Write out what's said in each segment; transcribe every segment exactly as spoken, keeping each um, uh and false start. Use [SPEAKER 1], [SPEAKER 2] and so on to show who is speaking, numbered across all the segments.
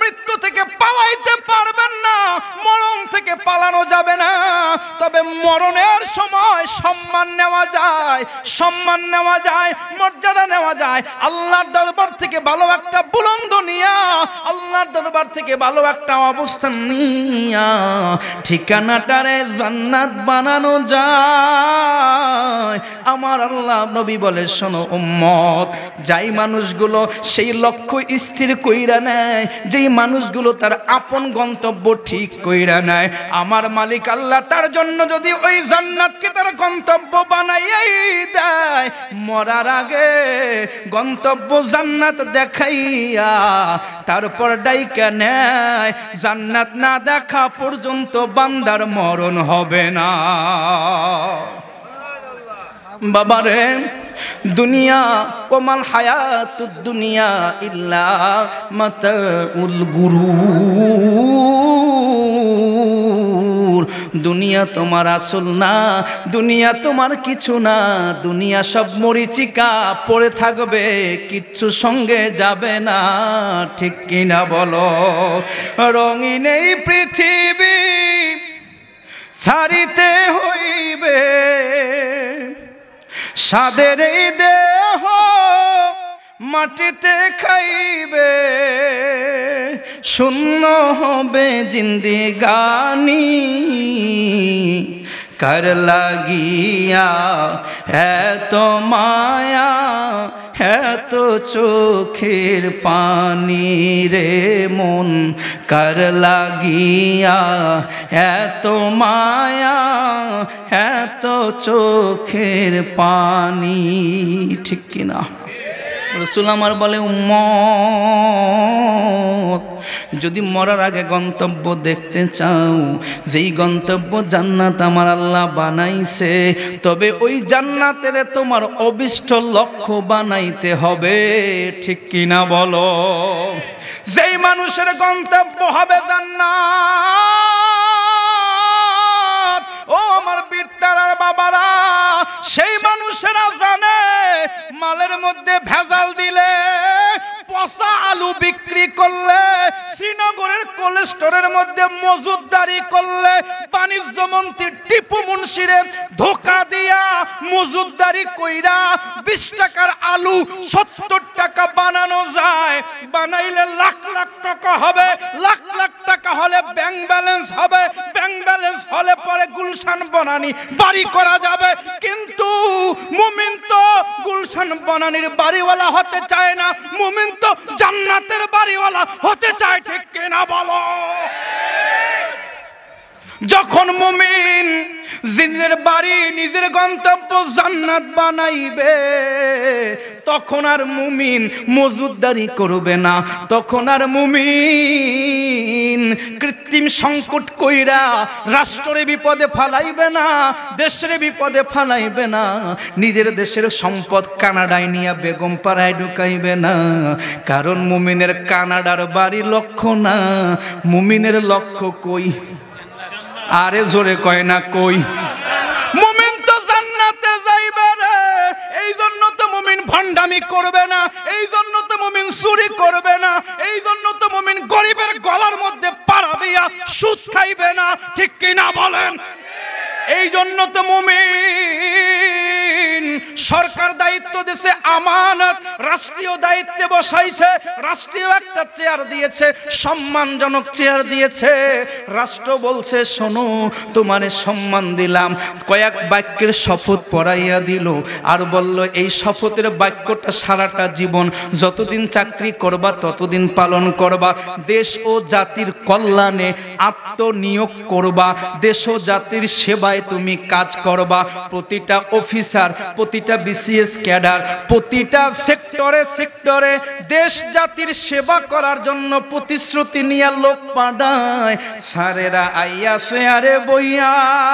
[SPEAKER 1] মৃত্যু থেকে পালাইতে পারবেন না, মরণ থেকে পালানো যাবে না, তবে মরণের সময় সম্মান নেওয়া যায়, সম্মান নেওয়া যায়, মর্যাদা নেওয়া যায়। আল্লাহর দরবার থেকে ভালো একটা বুলন্দ নিয়া, আল্লাহর দরবার থেকে ভালো একটা অবস্থান নিয়া ঠিকানাটারে জান্নাত বানানো যায়। আমার আল্লাহ নবী বলে, শোনো উম্মত, যাই মানুষগুলো সেই লক্ষ্য স্থির কইরা নেয়, যেই মানুষগুলো তার আপন গন্তব্য ঠিক কইরা নেয়, আমার মালিক আল্লাহ তার জন্য যদি ওই জান্নাতকে তার গন্তব্য বানাইয়াই দেয়, মরার আগে গন্তব্য জান্নাত দেখাইয়া তারপর ডাইকা নেয়, জান্নাত না দেখা পর্যন্ত বান্দার মরণ হবে না। বাবারে, দুনিয়া ওমাল হায়াতুদ দুনিয়া ইল্লা মাতাউল গুরুর। দুনিয়া তোমার আসল না, দুনিয়া তোমার কিছু না, দুনিয়া সব মরিচিকা পড়ে থাকবে, কিচ্ছু সঙ্গে যাবে না, ঠিক কিনা বলো? রঙিন এই পৃথিবী ছাড়িতে হইবে, সাদের এই দেহ মাটিতে খাইবে, শূন্য হবে জিন্দেগানি, কার লাগিয়া এত মায়া এত চোখের পানি রে মন, কার লাগিয়া এত মায়া এত চোখের পানি, ঠিক কিনা? রাসূল আমার বলে, উম্মত, যদি মরার আগে গন্তব্য দেখতে চাও, যেই গন্তব্য জান্নাত আমার আল্লাহ বানাইছে, তবে ওই জান্নাতের তোমার অভিষ্ট লক্ষ্য বানাইতে হবে, ঠিক কিনা বলো? যেই মানুষের গন্তব্য হবে জান্নাত, ও আমার বীরতারার বাবারা, সেই মানুষেরা জানে মালের মধ্যে ভেজাল দিলে, পচা আলু বিক্রি করলে, শ্রীনগরের কোল্ড স্টোরের মধ্যে মজুদদারি করলে, বাণিজ্য মন্ত্রী টিপু মুন্সিরে ধোকা দিয়া মজুদদারি কইরা বিশ টাকার আলু সত্তর টাকা বানানো যায়। বানাইলে লাখ লাখ টাকা হবে, লাখ লাখ টাকা হলে ব্যাংক ব্যালেন্স হবে, ব্যাংক ব্যালেন্স হলে পরে গুলশান বনানী বাড়ি করা যাবে। কিন্তু মুমিন তো গুলশান বনানীর বাড়িওয়ালা হতে চায় না, মুমিন তো জান্নাতের বাড়িওয়ালা হতে চায়, ঠিক কিনা বলো? যখন মুমিন নিজের বাড়ি নিজের গন্তব্য জান্নাত বানাইবে, তখন আর মুমিন মজুদদারি করবে না, তখন আর মুমিন কৃত্রিম সংকট কইরা রাষ্ট্রের বিপদে ফালাইবে না, দেশের বিপদে ফালাইবে না, নিজের দেশের সম্পদ কানাডায় নিয়ে বেগম পাড়ায় ঢুকাইবে না। কারণ মুমিনের কানাডার বাড়ি লক্ষ্য না, মুমিনের লক্ষ্য কই? আরে জোরে কয় না কই? মুমিন তো জান্নাতে যাইবে রে, এই জন্য তো মুমিন ভণ্ডামি করবে না, এই জন্য তো মুমিন চুরি করবে না, এই জন্য তো মুমিন গরিবের গলার মধ্যে পাড়া দিয়া সুদ খাইবে না, ঠিক কিনা বলেন? এই জন্য তো মুমিন সরকার দায়িত্ব দিয়েছে, আমানত রাষ্ট্রীয় দায়িত্বে বসাইছে, রাষ্ট্রীয় একটা চেয়ার দিয়েছে, সম্মানজনক চেয়ার দিয়েছে, রাষ্ট্র বলছে শোনো তোমারে সম্মান দিলাম, কয়েক বাক্যের শপথ পড়াইয়া দিল, আর বলল এই শপথের বাক্যটা সারাটা জীবন যতদিন চাকরি করবা ততদিন পালন করবা, দেশ ও জাতির কল্যাণে আত্মনিয়োগ করবা, দেশ ও জাতির সেবায় তুমি কাজ করবা, প্রতিটা অফিসার, প্রতিটা বিসিএস ক্যাডার, প্রতিটা সেক্টরে সেক্টরে দেশ জাতির সেবা করার জন্য প্রতিশ্রুতি নিয়ে লোক পাঠায়। সারেরা আইয়াছে আরে বইয়া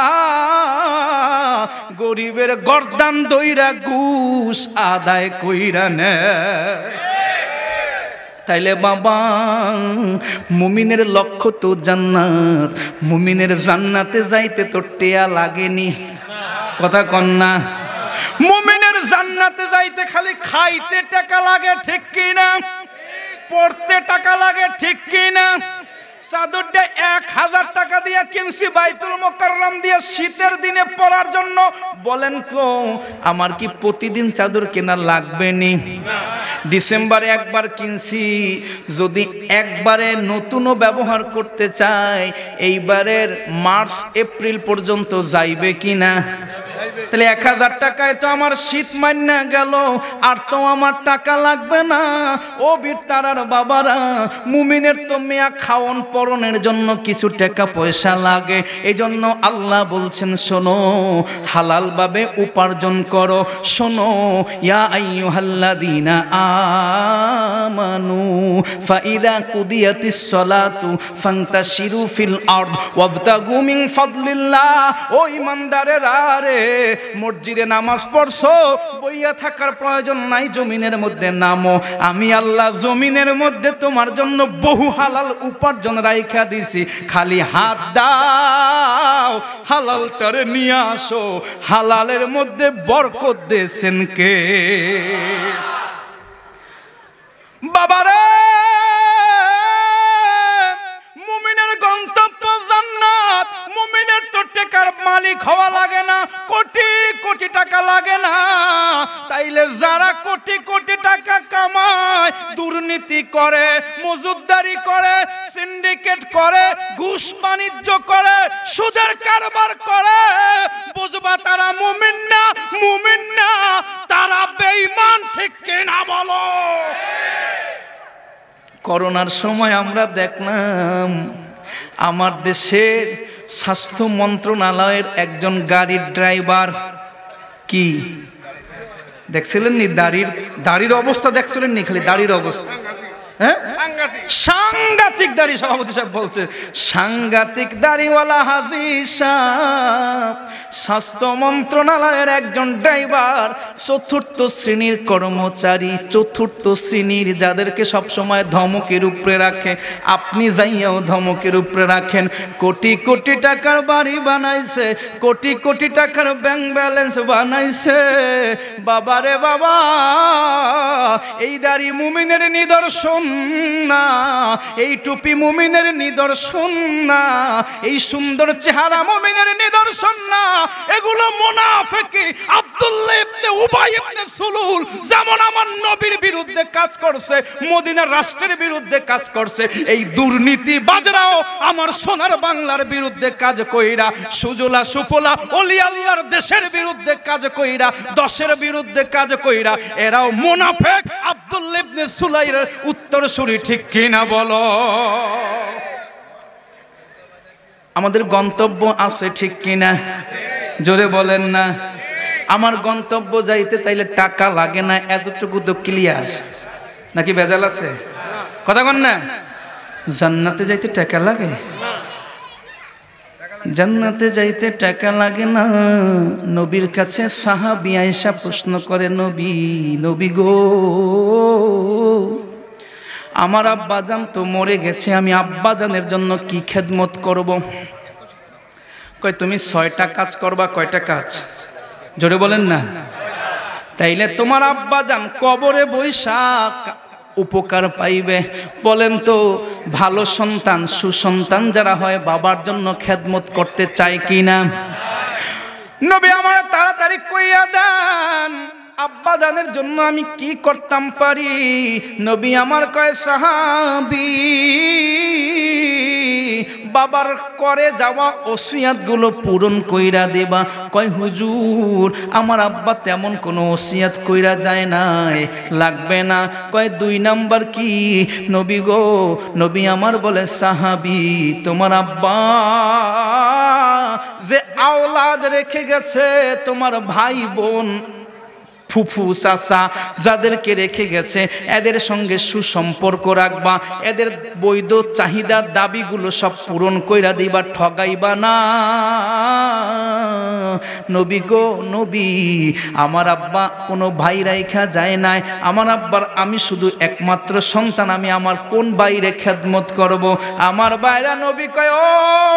[SPEAKER 1] গরিবের গর্দান দইরা ঘুষ আদায় কইরা নেয়। তাইলে বাবা মুমিনের লক্ষ্য তো জান্নাত, মুমিনের জান্নাতে যাইতে তো টেয়া লাগেনি, কথা কন না? মুমিনের জান্নাতে যাইতে খালি খাইতে টাকা লাগে, ঠিক কিনা? পড়তে টাকা লাগে, ঠিক কিনা? চাদরটা এক হাজার টাকা দিয়ে কিনছি বাইতুল মুকাররম দিয়ে শীতের দিনে পরার জন্য। বলেন কো আমার কি প্রতিদিন চাদর কেনা লাগবে নি? ডিসেম্বরে একবার কিনছি, যদি একবারে নতুনও ব্যবহার করতে চাই এইবারের মার্চ এপ্রিল পর্যন্ত যাইবে কিনা? তাহলে এক হাজার টাকায় তো আমার শীত মান্না গেল, আর তো আমার টাকা লাগবে না। ও বীর তারার বাবারা, মুমিনের তো মিয়া খাওন পরনের জন্য কিছু টাকা পয়সা লাগে। এই জন্য আল্লাহ বলছেন শোনো, হালাল ভাবে উপার্জন করো। শোনো, ইয়া আইয়ুহাল্লাযীনা আমানু ফাইদা কুদিয়াতিস সালাতু ফান্তাশিরু ফিল আরদ ওয়াবতাগু মিন ফাদলিল্লাহ। ও ঈমানদারেরা রে, মসজিদে নামাজ পড়ছো, বইয়া থাকার প্রয়োজন নাই, জমিনের মধ্যে নামো। আমি আল্লাহ জমিনের মধ্যে তোমার জন্য বহু হালাল উপার্জন রাইখা দিছি, খালি হাত দাও, হালালটারে নিয়ে আসো। হালালের মধ্যে বরকত দিয়েছেন কে? বাবারে, মুমিনের গন্তব্য জান্নাত। মুমিনের তো টাকার মালিক হওয়া লাগে না, কোটি কোটি টাকা লাগে না। তাইলে যারা কোটি কোটি টাকা কামায়, দুর্নীতি করে, মজুদদারি করে, সিন্ডিকেট করে, ঘুষ বাণিজ্য করে, সুদের কারবার করে, বুঝবা তারা মুমিন না, মুমিন না, তারা বেঈমান। ঠিক কিনা বলো? করোনার সময় আমরা দেখলাম আমার দেশের স্বাস্থ্য মন্ত্রণালয়ের একজন গাড়ির ড্রাইভার, কি দেখছিলেন নি? দাড়ির দাড়ির অবস্থা দেখছিলেন নি? খালি দাড়ির অবস্থা, হ্যাঁ, সাংঘাতিক দাড়ি। সভাপতি সাহেব বলছে সাংঘাতিক দাড়িওয়ালা হাজী সাহেব স্বাস্থ্য মন্ত্রণালয়ের একজন ড্রাইভার, চতুর্থ শ্রেণীর কর্মচারী, চতুর্থ শ্রেণীর, যাদেরকে সবসময় ধমকের উপরে রাখে। আপনি যাইয়াও ধমকের উপরে রাখেন। কোটি কোটি টাকার বাড়ি বানাইছে, কোটি কোটি টাকার ব্যাংক ব্যালেন্স বানাইছে। বাবারে বাবা, এই দাড়ি মুমিনের নিদর্শন না, এই টুপি মুমিনের নিদর্শন না, এই সুন্দর চেহারা মুমিনের নিদর্শন না। এগুলো মুনাফিকি। আব্দুল্লাহ ইবনে উবাই ইবনে সুলুল যেমন আমার নবীর বিরুদ্ধে কাজ করছে, মদিনার রাষ্ট্রের বিরুদ্ধে কাজ করছে, এই দুর্নীতি বাজরাও আমার সোনার বাংলার বিরুদ্ধে কাজ কইরা, সুজলা সুফলা ওলি আল্লাহর দেশের বিরুদ্ধে কাজ কইরা, দশের বিরুদ্ধে কাজ কইরা, এরাও মুনাফিক। আব্দুল্লাহ ইবনে সুলাইরের উত্তরসূরি। ঠিক কিনা বলো? আমাদের গন্তব্য আছে, ঠিক কিনা? জোরে বলেন না। আমার গন্তব্য যাইতে তাইলে টাকা লাগে না, এতটুকু তো ক্লিয়ার নাকি ভেজাল আছে? কথা বল না। জান্নাতে যাইতে টাকা লাগে? জান্নাতে যাইতে টাকা লাগে না। নবীর কাছে সাহাবী আয়েশা প্রশ্ন করে, নবী নবী গো, আমার আব্বাজান তো মরে গেছে, আমি আব্বাজানের জন্য কি খেদমত করব? কয় তুমি ছয়টা কাজ করবা। কয়টা কাজ? জোরে বলেন না। তাইলে তোমার আব্বাজান কবরে বৈশাখ উপকার পাইবে। বলেন তো, ভালো সন্তান, সুসন্তান যারা হয়, বাবার জন্য খেদমত করতে চায় কি না? নবী আমার তাড়াতাড়ি কইয়া দেন, আব্বা জানের জন্য আমি কি করতাম পারি? নবী আমার কয়, সাহাবী বাবার করে যাওয়া ওসিয়াত গুলো পূরণ কইরা দেবা। কয় হুজুর, আমার আব্বা তেমন কোনো ওসিয়াত কইরা যায় নাই, লাগবে না। কয় দুই নাম্বার কি? নবী গো, নবী আমার বলে, সাহাবী তোমার আব্বা যে আওলাদ রেখে গেছে, তোমার ভাই বোন, ফুফু চাচা যাদেরকে রেখে গেছে, এদের সঙ্গে সুসম্পর্ক রাখবা, এদের বৈধ চাহিদা দাবিগুলো সব পূরণ কইরা দিবা, ঠগাইবা না। নবী গো নবী, আমার আব্বা কোনো ভাই রাইখা যায় নাই, আমার আব্বার আমি শুধু একমাত্র সন্তান, আমি আমার কোন বাইরে খেদমত করব? আমার বাইরা নবী কয়, ও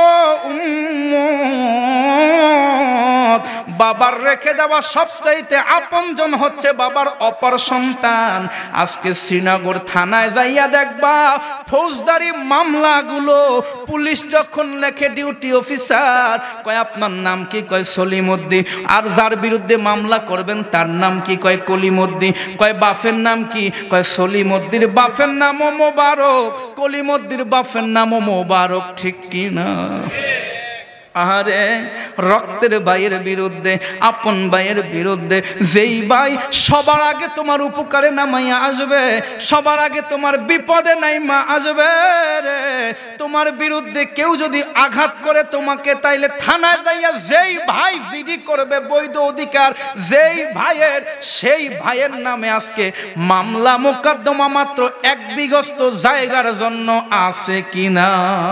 [SPEAKER 1] উম্মত, বাবার রেখে যাওয়া সবচাইতে আপনজন হচ্ছে বাবার অপর সন্তান। আজকে শ্রীনগর থানায় যাইয়া দেখবা ফৌজদারি মামলাগুলো পুলিশ যখন লেখে, ডিউটি অফিসার কয় আপনার নাম কি? কয় সলিমউদ্দিন। আর যার বিরুদ্ধে মামলা করবেন তার নাম কি? কয় কলিমউদ্দিন। কয় বাপের নাম কি? কয় সলিমউদ্দিন। বাপের নামও মোবারক, কলিমউদ্দিন বাপের নামও মোবারক, ঠিক কি না? আরে রক্তের ভাইয়ের বিরুদ্ধে, আপন ভাইয়ের বিরুদ্ধে যেই ভাই সবার আগে তোমার উপকারে নামাইয়া আসবে, সবার আগে তোমার বিপদে নাইমা আসবে রে, তোমার বিরুদ্ধে কেউ যদি আঘাত করে তোমাকে, তাইলে থানায় যাইয়া যেই ভাই জিডি করবে বৈধ অধিকার যেই ভাইয়ের, সেই ভাইয়ের নামে আজকে মামলা মোকদ্দমা মাত্র এক বিঘস্ত জায়গার জন্য আছে কিনা?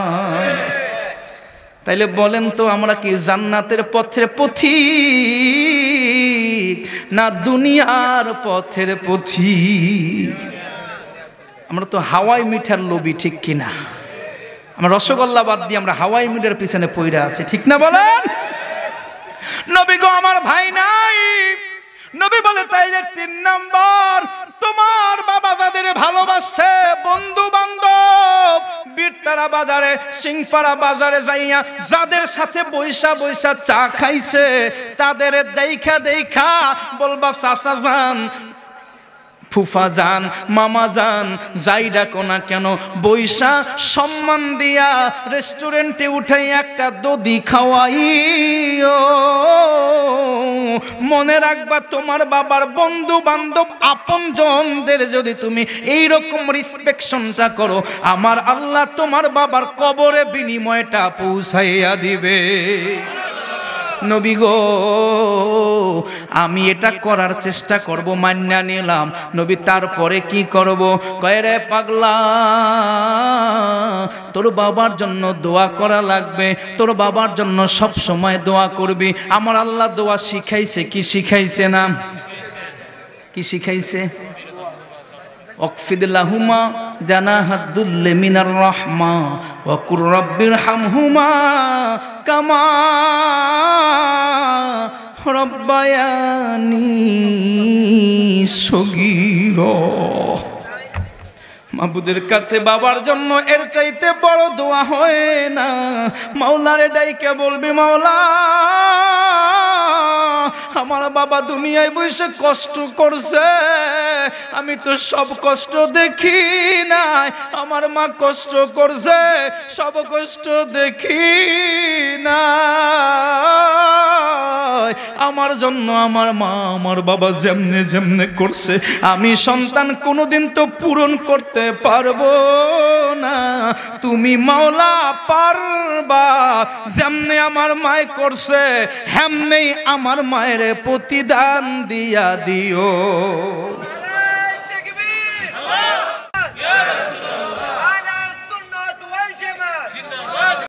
[SPEAKER 1] তাইলে বলেন তো, আমরা কি জান্নাতের পথের পথিক না দুনিয়ার পথের পথিক? আমরা তো হাওয়াই মিঠার লোভী, ঠিক কিনা? আমরা রসগোল্লা বাদ দিয়ে আমরা হাওয়াই মিঠার পিছনে পইরা আছি, ঠিক না বলেন? নবী গো আমার ভাই নাই, নবী বলে তাইলে তিন নাম্বার, তোমার বাবা যাদের ভালোবাসে, বন্ধু বান্ধব, বীরতারা বাজারে, সিংপাড়া বাজারে যাইয়া যাদের সাথে বৈশা বৈশা চা খাইছে, তাদের দেখা দেখা বলবা চাচা যান, ফুফা যান, মামা যান, যাই ডাকো না কেন, বৈশা সম্মান দিয়া রেস্টুরেন্টে উঠাই একটা দধি খাওয়াইও। মনে রাখবা, তোমার বাবার বন্ধু বান্ধব আপনজনদের যদি তুমি এইরকম রেসপেকশনটা করো, আমার আল্লাহ তোমার বাবার কবরে বিনিময়টা পৌঁছাইয়া দিবে। নবী গো আমি এটা করার চেষ্টা করব, মান্না নিলাম। নবী তারপরে কি করব? কয় রে পাগলা, তোর বাবার জন্য দোয়া করা লাগবে, তোর বাবার জন্য সব সময় দোয়া করবি। আমার আল্লাহ দোয়া শিখাইছে, কি শিখাইছে না? কি শিখাইছে? অকফিদ লাহুমা জানাহাদুল মিনার রাহমা ওয়া কুর রাব্বিরহামহুমা কামা রব্বায়ানি সগীরা। মাবুদের কাছে বাবার জন্য এর চাইতে বড় দোয়া হয় না। মাওলারে ডাইকে বলবি, মাওলা আমার বাবা দুনিয়ায় বসে কষ্ট করছে, আমি তো সব কষ্ট দেখি নাই, আমার মা কষ্ট করছে, সব কষ্ট দেখি না, আমার জন্য আমার মা আমার বাবা যেমনে যেমনে করছে আমি সন্তান কোনোদিন তো পূরণ করতে পারবো না। তুমি মাওলা পারবা, যেমনে আমার মায় করছে হেমনেই আমার মায়ের প্রতিদান দিয়া দিও।